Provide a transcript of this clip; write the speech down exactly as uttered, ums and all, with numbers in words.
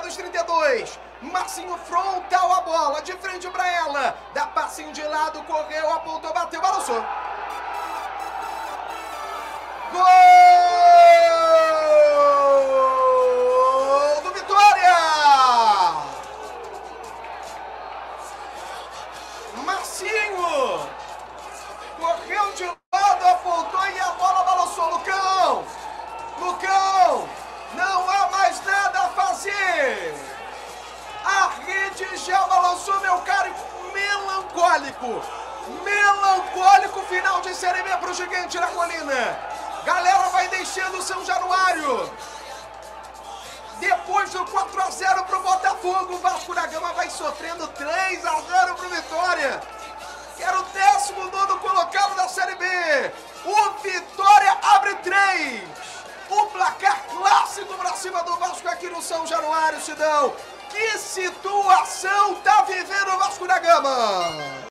dos trinta e dois. Marcinho frontal a bola, de frente pra ela. Dá passinho de lado, correu, apontou, bateu, balançou. Gol do Vitória! Marcinho correu de lado, apontou e a bola balançou. Lucão! Lucão! Não há mais nada a fazer! A rede já balançou, meu caro, melancólico! Melancólico final de Série B pro Gigante da Colina! Galera vai deixando o São Januário. Depois do quatro a zero pro Botafogo, o Vasco da Gama vai sofrendo três a zero pro Vitória. Que era o décimo nono colocado da Série B. O Vitória abre três. O placar clássico pra cima do Vasco aqui no São Januário, Sidão. Que situação tá vivendo o Vasco da Gama?